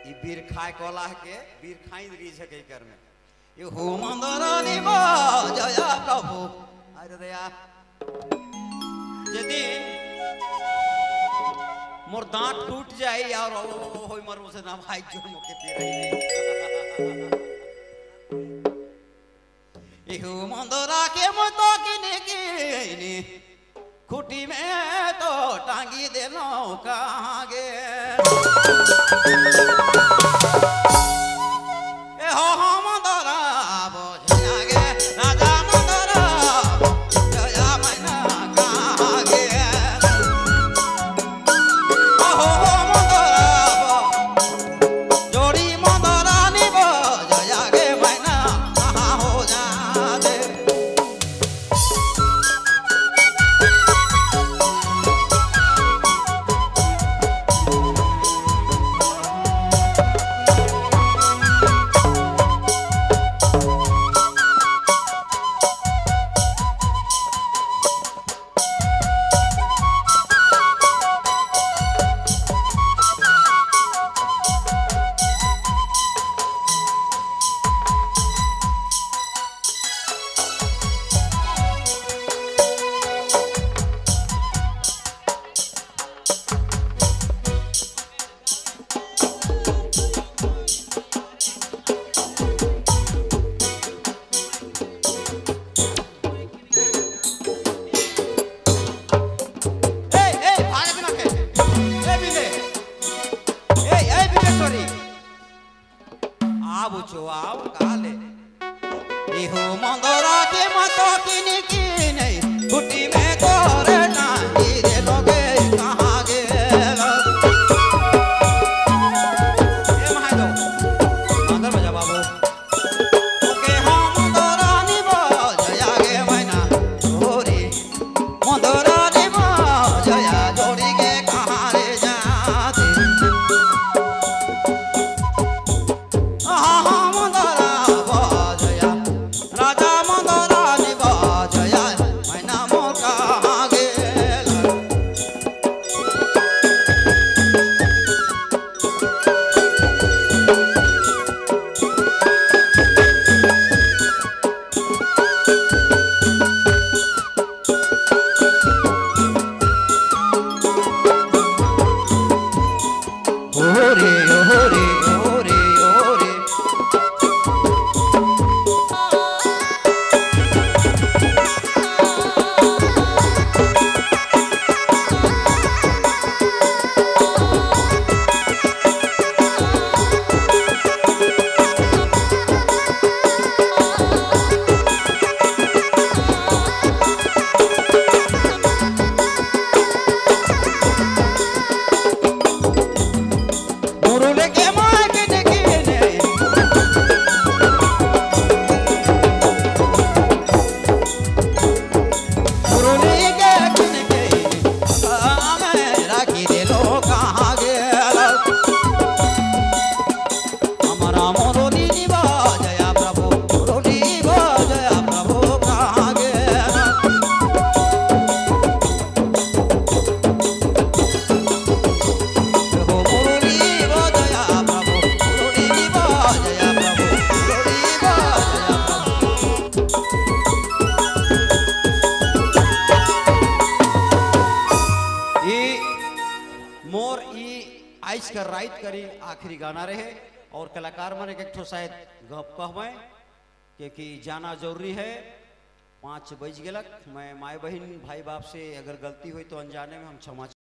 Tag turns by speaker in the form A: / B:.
A: ये बीर खाए कोला के बीर खाई रीज है कई कर में ये हो मंदरानी जया प्रभु अरे दया यदि मोर दांत टूट जाए यार होई मर मुझे ना भाई जो मुके पी रही ये हो मंदरा के मतो किने खुटी में तो टांगी दे लो कहाँ गे ए हो मंदरा बोझा गे राजा मंदरा जया मैना कहाँ गे ओ हो मंदरा जोड़ी मंदरा नी बोझा गे मैना कहाँ हो जा दे आओ काले इहो मंदरा के मतो किनी किने खुटी में तोरे टांगी दे लोगे कहाँ गे ए महादो अंदर बजा बाबू ओके हम मंदरा नी जया गे मैना जोरी मंदरा नी जया जोड़ी के कहाँ रे जाते मोर आइज कर राइट करी आखिरी गाना रहे और कलाकार मन एक ठो शायद गप कहवे क्योंकि जाना जरूरी है 5 बज गलक मैं माए बहन भाई बाप से अगर गलती हुई तो अनजाने में हम क्षमा